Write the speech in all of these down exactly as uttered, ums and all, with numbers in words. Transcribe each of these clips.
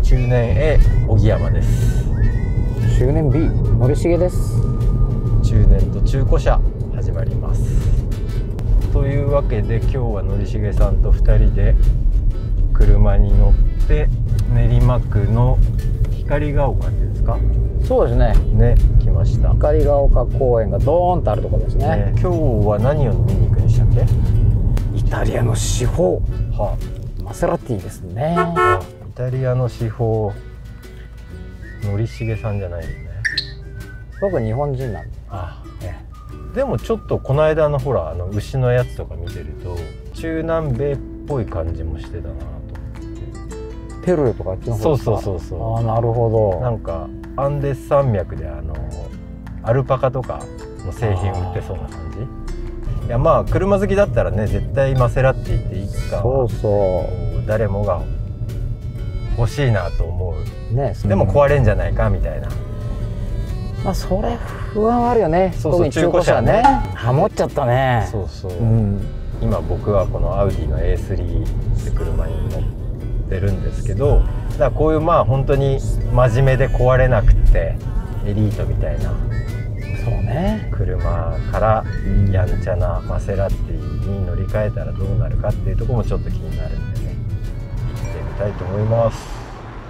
中年 A 荻山です。 中年 B 森重です。 中年と中古車始まります。というわけで今日は森重さんとふたりで車に乗って練馬区の光が丘っていうんですか。 そうですね。 ね、来ました。 光が丘公園がドーンとあるところですね。 ね、今日は何を見に行くんでしたっけ？ イタリアの至宝、 はあ、マセラティですね。 あ、イタリアの至宝、森重さんじゃないよね。 僕日本人なんで。 ああ、ね、でもちょっとこの間のほらあの牛のやつとか見てると中南米っぽい感じもしてたなと思って。 ペルーとかあっちの方そうですか？ そうそうそう。 ああ、なるほど。 なんかアンデス山脈であのアルパカとかの製品売ってそうな感じ。いや、まあ車好きだったらね絶対マセラティっていつかはそうそう誰もが欲しいなと思うね。でも壊れんじゃないかみたいな、 まあそれ不安はあるよね。 そうそう、 中古車ね。ハモっちゃったね。 そうそう、 うん、 今僕はこのアウディの エースリー って車に乗ってるんですけど、だからこういうまあ本当に真面目で壊れなくてエリートみたいなそうね車からやんちゃなマセラティに乗り換えたらどうなるかっていうところもちょっと気になるんでね、行ってみたいと思います。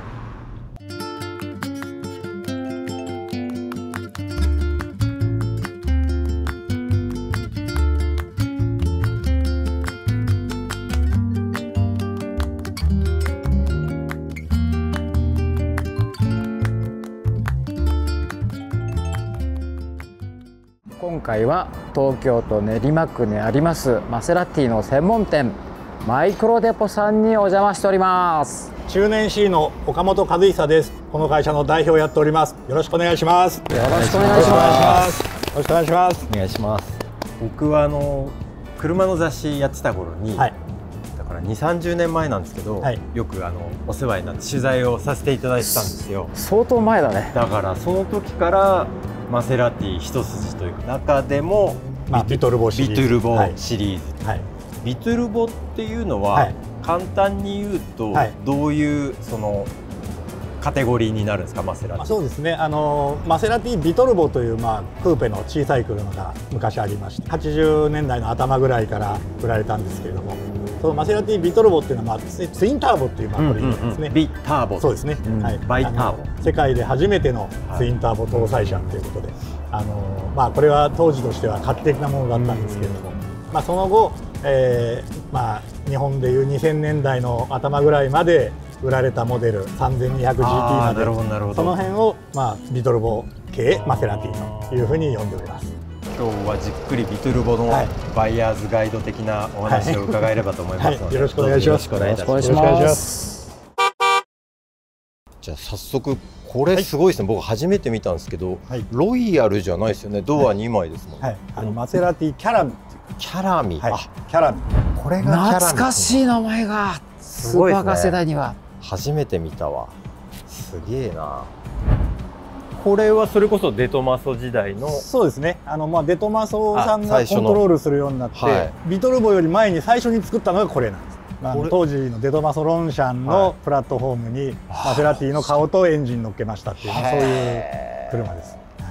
今回は東京都練馬区にありますマセラティの専門店マイクロデポさんにお邪魔しております。 中年 C の岡本和久です。この会社の代表をやっております。よろしくお願いします。 よろしくお願いします。 よろしくお願いします。 お願いします。僕はあの車の雑誌やってた頃に、はい、だからにじゅう、さんじゅうねんまえなんですけど、はい、よくあのお世話になって取材をさせていただいてたんですよ。 相当前だね。 だからその時からマセラティ一筋というか、中でも、 まあ、ビトルボシリーズ、 ビトルボシリーズ、はい、ビトルボっていうのは、はい、簡単に言うと、はい、どういうそのカテゴリーになるんですか、マセラティ。 まあ、そうですね、あのマセラティビトルボという、まあ、クーペの小さい車が昔ありまして、はちじゅうねんだいの頭ぐらいから売られたんですけれども、そのマセラティビトルボっていうのは、まあ、ツインターボっていうまあこれですね。 ビターボ。 そうですね。 うん、はい。バイターボ。 世界で初めてのツインターボ搭載車ということで、はい、あのまあこれは当時としては画期的なものだったんですけれども、まあその後、えー、まあ日本でいうにせんねんだいの頭ぐらいまで売られたモデル さんぜんにひゃくジーティー まで、その辺をまあビトルボ系マセラティというふうに呼んでおります。 今日はじっくりビトルボのバイヤーズガイド的なお話を伺えればと思いますので、 よろしくお願いします。 よろしくお願いします。 じゃあ早速これすごいですね、はい、僕初めて見たんですけど、はい、ロイヤルじゃないですよね。ドアにまいですもんね。はい、 あのマセラティキャラミ。 キャラミ、 はい、あ、キャラミ。 これがキャラミ。懐かしい名前がスーパーカー世代には。 初めて見たわ。すげえな。これはそれこそデトマソ時代の。 そうですね。あのまあデトマソさんがコントロールするようになって、はい、ビトルボより前に最初に作ったのがこれなんです。まあ、当時のデトマソロンシャンのプラットフォームにマセラティの顔とエンジン乗っけましたっていう、そういう車です。はい、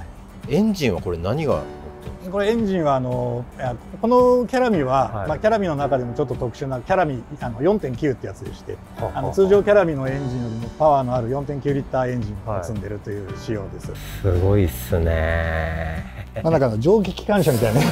エンジンはこれ何が？ これエンジンはあのこのキャラミは、はい、まあキャラミの中でもちょっと特殊なキャラミあの よんてんきゅう ってやつでして、あの通常キャラミのエンジンよりもパワーのある よんてんきゅうリッターエンジンを積んでるという仕様です。はい、 すごいっすね。 まあなんかの蒸気機関車みたいな。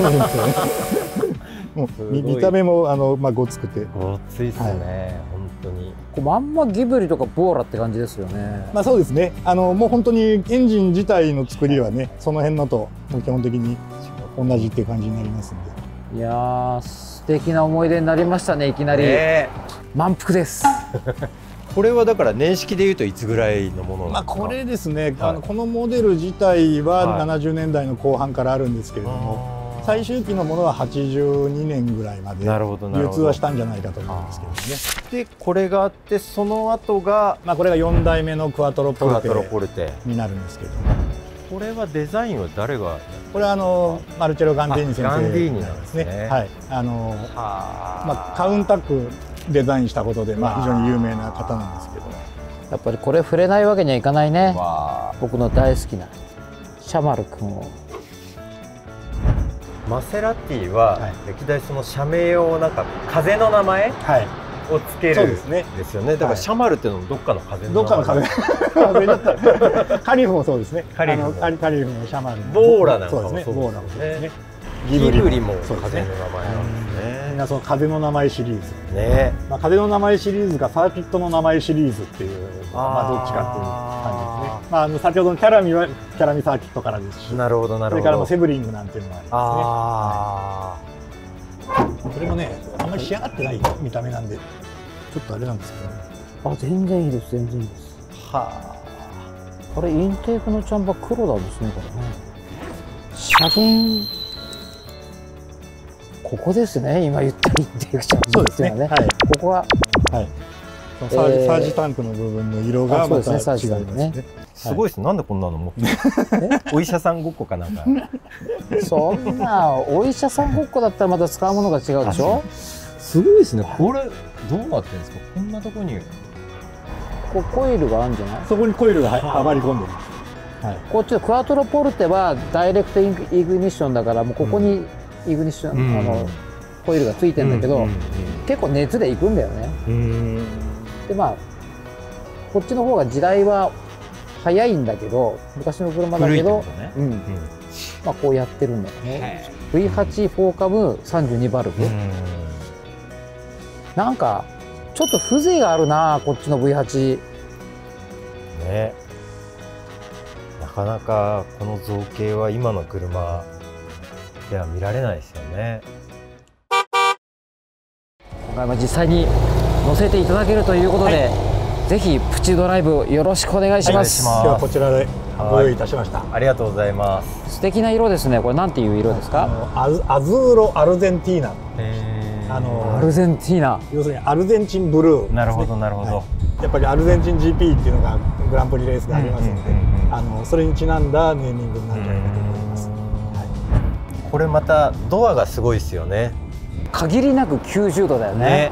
もう見た目もあのまあごつくて。 ごついっすね。はい、本当に。 こうまんまギブリとかボーラって感じですよね。 まあそうですね。あのもう本当にエンジン自体の作りはね、その辺のともう基本的に同じっていう感じになりますんで。 いやー素敵な思い出になりましたね。いきなり、えー、満腹です。 これはだから年式でいうといつぐらいのものなんですか？ まあこれですね。はい、あのこのモデル自体はななじゅうねんだいの後半からあるんですけれども。はい、最終期のものははちじゅうにねんぐらいまで流通はしたんじゃないかと思うんですけどね。 でこれがあってその後が、 まあこれがよんだいめのクワトロポルテになるんですけど、 これはデザインは誰が？ これはあのマルチェロ・ガンディーニ先生ガンディーニなんですね。 はい、あのまあカウンタックデザインしたことでまあ非常に有名な方なんですけど、 やっぱりこれ触れないわけにはいかないね。 わ僕の大好きなシャマル君を。 マセラティは歴代その社名をなんか風の名前はいをつけるんですよね。だからシャマルっていうのもどっかの風のどっかの風風だったカリフもそうですね。 カリフもカリカリフもシャマルもボーラなんかもそうですね。ボーラもそうですね。 ギブリもそうですね。 風の名前なんですね。 みんなその風の名前シリーズね。 まあ風の名前シリーズかサーキットの名前シリーズっていうまあどっちかっていう感じですね。まああの先ほどのキャラミはキャラミサーキットからですし、 なるほどなるほど。 それからもセブリングなんていうのもありますね。ああ。これもねあんまり仕上がってない見た目なんでちょっとあれなんですけどね。 あ、全然いいです、全然いいです。はあ。これインテークのチャンバー黒なんですね、これね。車輪。ここですね、今言ったインテークチャンバーっていうのはね。はい。ここは。はい。サージ、えー、サージタンクの部分の色がまた違いますね。 すごいです。なんでこんなの持ってる？お医者さんごっこかなんか。 そんなお医者さんごっこだったらまた使うものが違うでしょ。 すごいですね。これどうなってるんですか。こんなとこに。 こコイルがあるんじゃない？ そこにコイルがはまり込んでる。 はい。こっちのクワトロポルテはダイレクトイグニッションだからもうここにイグニッション、うん、あのコイルがついてるんだけど、結構熱でいくんだよね。うんでまあこっちの方が時代は早いんだけど昔の車だけど、ねうんうん、まあこうやってるんだよね。ブイはち フォーカムさんじゅうにバルブ。なんかちょっと風情があるなこっちの ブイはち。 ね。なかなかこの造形は今の車では見られないですよね。 今回も実際に乗せていただけるということで、はい、ぜひプチドライブよろしくお願いします。 はい、今日はこちらでご用意いたしました。 ありがとうございます。 素敵な色ですね。これなんていう色ですか？ アズ、アズーロアルゼンティーナ。 あのアルゼンティーナ。 要するにアルゼンチンブルー、ね。 なるほどなるほど、はい。やっぱりアルゼンチン ジーピー っていうのがグランプリレースでありますので、あのそれにちなんだネーミングになるんじゃないかと思います。 はい、これまたドアがすごいですよね。 限りなくきゅうじゅうどだよね。ね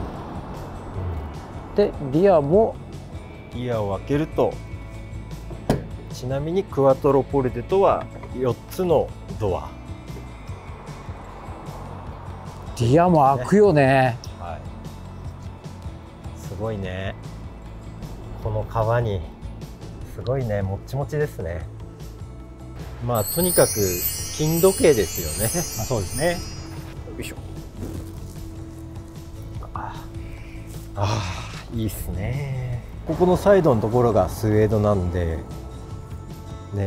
でリアもリアを開けるとちなみにクワトロポルテとはよっつのドア。 リアも開くよね。 はい、すごいね。この革にすごいね、もっちもちですね。まあとにかく金時計ですよね。 まあそうですね。 よいしょ。 ああ、いいっすね。ここのサイドのところがスウェードなんでね、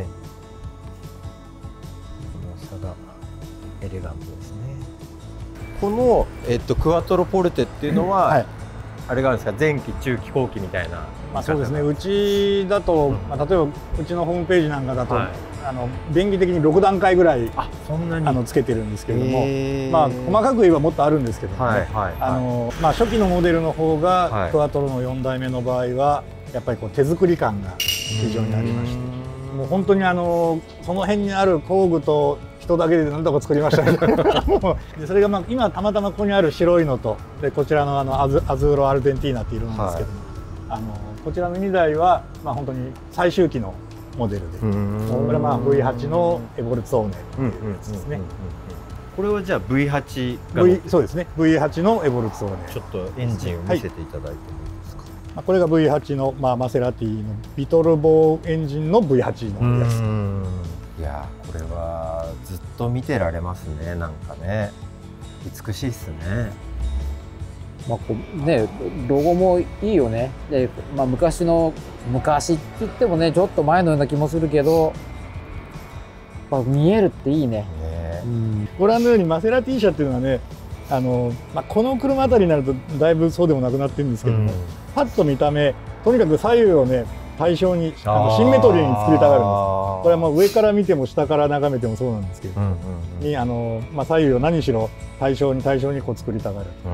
この差がエレガントですね。この、えっと、クワトロポルテっていうのは、はい、あれがあるんですか、前期中期後期みたいな。 まあそうですね。うちだと、うん、まあ例えばうちのホームページなんかだと、はい、あの便宜的にろくだんかいぐらいあそんなにあのつけてるんですけれども、まあ細かく言えばもっとあるんですけどもね、あのまあ初期のモデルの方が、はい、クワトロのよんだいめの場合はやっぱりこう手作り感が非常にありまして、もう本当にあのその辺にある工具と人だけで何とか作りましたみたいなでそれがまあ今たまたまここにある白いのとでこちらのあのアズ、アズーロアルゼンティーナっていう色なんですけども、はい、あのこちらのにだいはまあ本当に最終期のモデルで、これはまあ ブイはち のエボルツォーネっていうやつですね。 これはじゃあ ブイはち が、 v、そうですね ブイはち のエボルツォーネ。 ちょっとエンジンを見せていただいてもいいですか？ はい、これが ブイはち の、まあ、マセラティのビトルボエンジンの ブイはち のやつ。 いやこれはずっと見てられますね。なんかね美しいっすね。 まあこうねロゴもいいよね。で、まあ、昔の昔って言ってもねちょっと前のような気もするけど、まあ、見えるっていいね。 ね、うん、ご覧のようにマセラティ車っていうのはね、あの、まあ、この車あたりになるとだいぶそうでもなくなってるんですけども、うん、パッと見た目とにかく左右をね対称にあのシンメトリーに作りたがるんです。これはまあ上から見ても下から眺めてもそうなんですけど、にあのまあ左右を何しろ対称に対称にこう作りたがる。うん、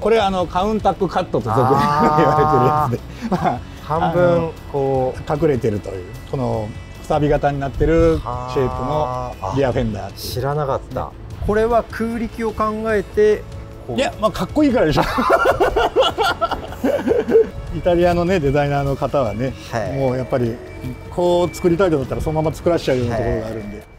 これあのカウンタックカットと俗に言われてるやつで、まあ、 半分こう隠れてるというこのくさび型になってるシェイプのリアフェンダー。 知らなかった。ね、これは空力を考えていやまあかっこいいからでしょ。 イタリアのねデザイナーの方はね、はい、もうやっぱりこう作りたいと思ったらそのまま作らしちゃうようなところがあるんで、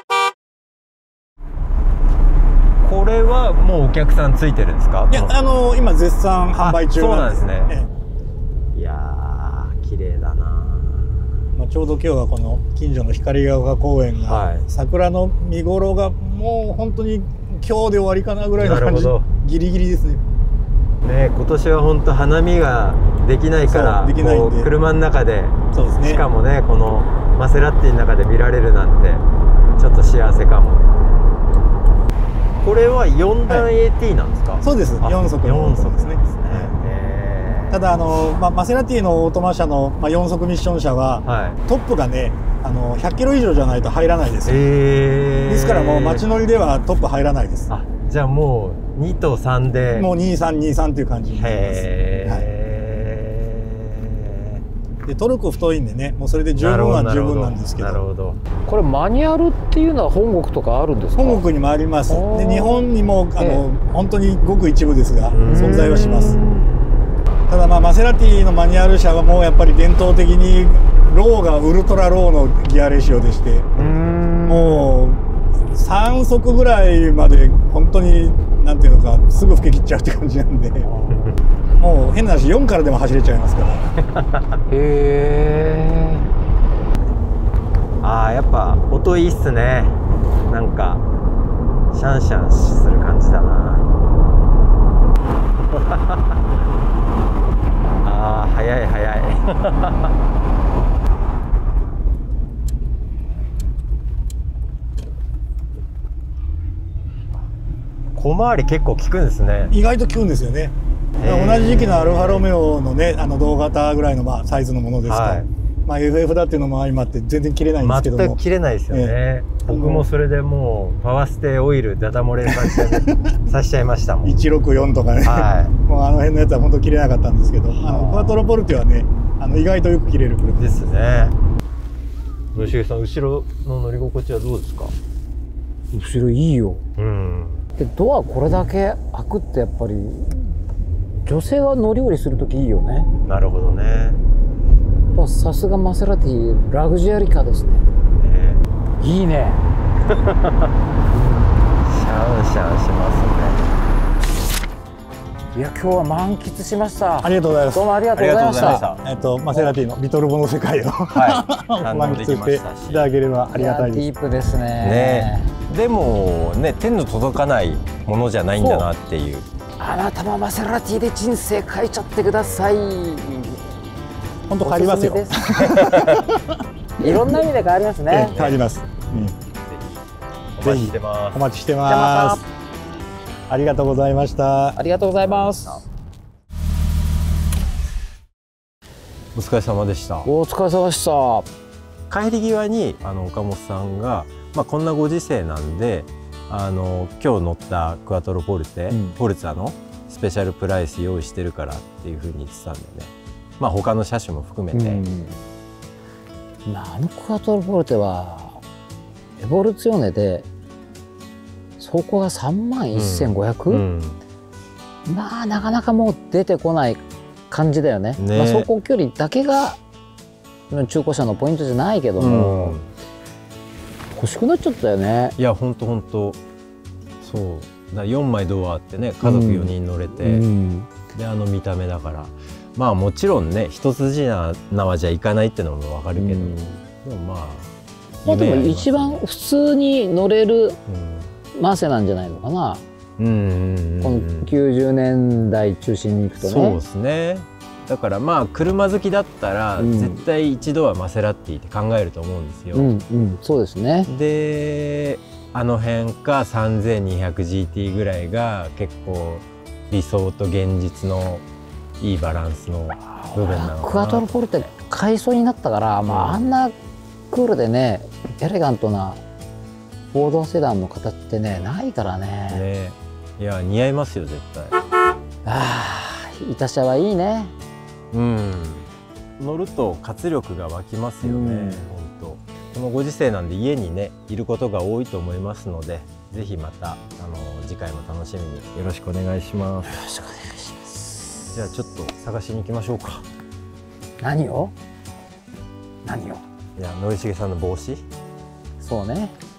これはもうお客さんついてるんですか？ いや、あの今絶賛販売中なんです。そうなんですね。 ええ、いやー綺麗だな。 まあちょうど今日はこの近所の光が丘公園が、はい、桜の見頃がもう本当に今日で終わりかなぐらいの感じ、ギリギリですね。 ね、今年は本当花見ができないからできないんで車の中で、そうですね、しかもねこのマセラッティの中で見られるなんてちょっと幸せかも。これはよん段 エーティー なんですか？はい、 そうです。よん速のオートですね。ただあの、まあ、マセラティのオートマ車の、まあ、よん速ミッション車は、はい、トップがねあのひゃっキロ以上じゃないと入らないです。ですからもう街乗りではトップ入らないです。 あ、じゃあもうにとさんでもうにさんにさんという感じになります。はい、でトルク太いんでねもうそれで十分は十分なんですけど。なるほど。 これマニュアルっていうのは本国とかあるんですか？ 本国にもあります。で日本にもあの本当にごく一部ですが存在はします。ただまあマセラティのマニュアル車はもうやっぱり伝統的にローがウルトラローのギアレシオでして、もうさん速ぐらいまで本当になんていうのかすぐ老け切っちゃうって感じなんでもう変な話よんからでも走れちゃいますからへえ。あーやっぱ音いいっすね。なんかシャンシャンする感じだなあー早い早い小回り結構効くんですね。 意外と効くんですよね。同じ時期のアルファロメオのねあの同型ぐらいのまあサイズのものですと、はい、まあ エフエフ だっていうのも相まって全然切れないんですけども、 全く切れないですよね。えー、僕もそれでもうパワーステオイルダダ漏れさせちゃさせちゃいましたもん。いちろくよんとかね、はい、もうあの辺のやつは本当切れなかったんですけど、あのクワトロポルテはねあの意外とよく切れる車ですね。村重さん後ろの乗り心地はどうですか？ 後ろいいよ。うん。でドアこれだけ開くってやっぱり女性が乗り降りするときいいよね。 なるほどね。 さすがマセラティラグジュアリーカーですね。ねいいね。シャンシャンしますね。いや今日は満喫しました。 ありがとうございます。 どうもありがとうございました。 えっとマセラティのビトルボの世界を、はい、満喫していただければありがたいです。 ディープですね。 ねでもね手の届かないものじゃないんだなっていう。 あなたもマセラティで人生変えちゃってください。 本当変わりますよ。 いろんな意味で変わりますね。 変わります。うん、ぜひお待ちしてます。 お待ちしてます。ありがとうございました。 ありがとうございます。 お疲れ様でした。 お疲れ様でした。 帰り際にあの岡本さんが、まあ、こんなご時世なんであの今日乗ったクワトロポルテ、うん、フォルツァのスペシャルプライス用意してるからっていうふうに言ってたんだよね。まあ他の車種も含めて、うん、 あのクワトロポルテはエボルツヨネで走行がさんまんせんごひゃく、うんうん、まあなかなかもう出てこない感じだよね。ねまあ走行距離だけが中古車のポイントじゃないけども、うん、欲しくなっちゃったよね。 いやほんとほんとそうだ。よんまいドアあってね家族よにん乗れて、うん、であの見た目だからまあもちろんね一筋縄じゃいかないってのも分かるけど、うん、でもまあまあでも一番普通に乗れるマセなんじゃないのかな。このきゅうじゅうねんだい中心に行くとね。 そうですね。だからまあ車好きだったら絶対一度はマセラティって考えると思うんですよ。うんうん、そうですね。 であの辺か さんぜんにひゃくジーティー ぐらいが結構理想と現実のいいバランスの部分なのかな。 クワトロポルテ改装になったから、うん、まああんなクールでねエレガントなフォードセダンの形ってねないからね。 ねいや似合いますよ絶対。 ああイタ車はいいね。 うん、乗ると活力が湧きますよね。本当このご時世なんで家にねいることが多いと思いますので、ぜひまたあの次回も楽しみによろしくお願いします。 よろしくお願いします。 じゃあちょっと探しに行きましょうか。 何を何をいや、典重さんの帽子。 そうね。